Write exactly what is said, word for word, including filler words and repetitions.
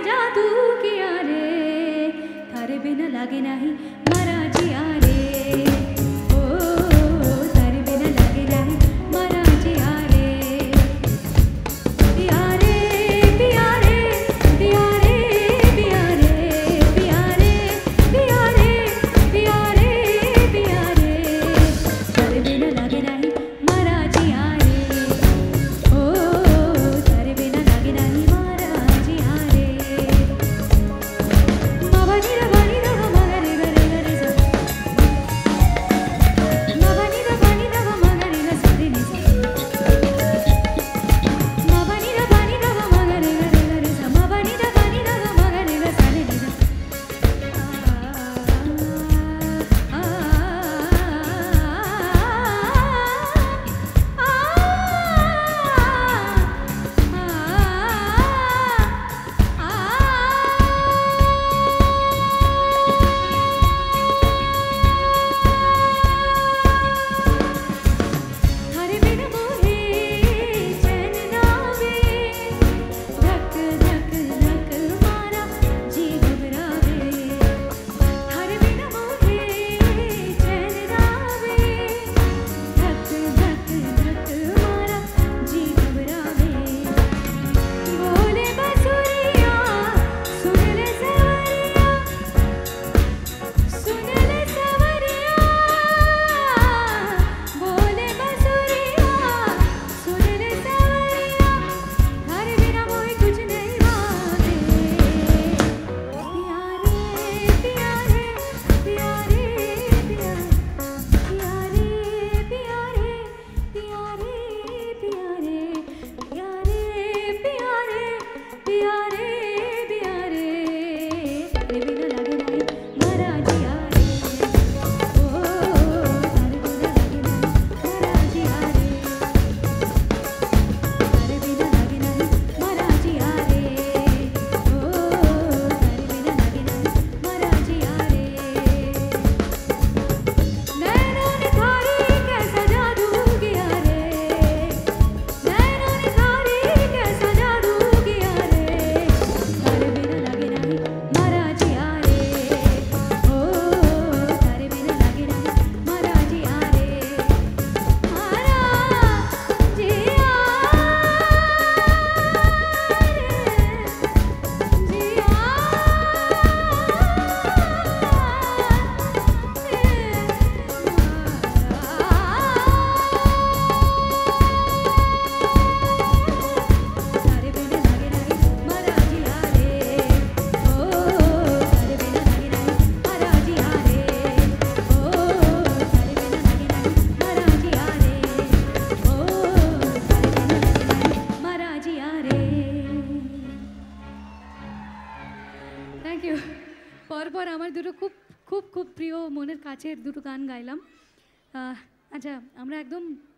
जादू किया रे, थारे बिना लागे नहीं मारा जिया रे, ओ थारे बिना लागे नहीं मारा जिया रे, पिया रे पिया रे पिया रे पिया रे पिया रे पिया रे पिया रे पिया रे, थारे बिना लागे नहीं मारा जिया रे, ओ थारे बिना लागे नहीं मारा जिया रे, मवनी रे बनी रे मगरे गरे गरे सा, मवनी रे बनी रे मगरे रे सरे नि सा, मवनी रे बनी रे मगरे गरे गरे सा, मवनी रे बनी रे मगरे रे सरे नि सा, आ आ थारे बिना मोहे चैन नावे, धक धक धक मारा जी घबरावे, थारे बिना मोहे चैन नावे, धक धक धक मारा जी घबरावे, बोले बसुरिया सुन ले सवरिया, सुन ले सवरिया, बोले बसुरिया सुन ले सवरिया, थारे बिना मोहे कुछ नहीं भावे, पिया रे पिया रे पिया रे पिया पिया रे पिया रे पिया रे पिया रे पिया रे पिया रे पिया रे पिया रे, थारे बिना लागे नहीं मारा जिया रे, ओ थारे बिना लागे नहीं मारा जिया रे, थारे बिना लागे नहीं मारा जिया रे, ओ थारे बिना लागे नहीं मारा जिया रे, नैनों ने थारी कैसा जादू किया रे, नैनों ने थारी कैसा जादू किया रे, थारे बिना लागे नहीं मारा जिया रे, ओ थारे बिना लागे नहीं मारा जिया रे, मारा जिया थारे बिना लागे नहीं मारा जिया रे, ओ थारे बिना लागे नहीं मारा जिया रे, ओ थारे बिना लागे नहीं मारा जिया रे, ओ थारे बिना लागे नहीं मारा जिया रे। Thank you. পরপর আমার দুটো খুব খুব খুব প্রিয় মনের কাছের দুটো গান গাইলাম। আহ, আচ্ছা আমরা একদম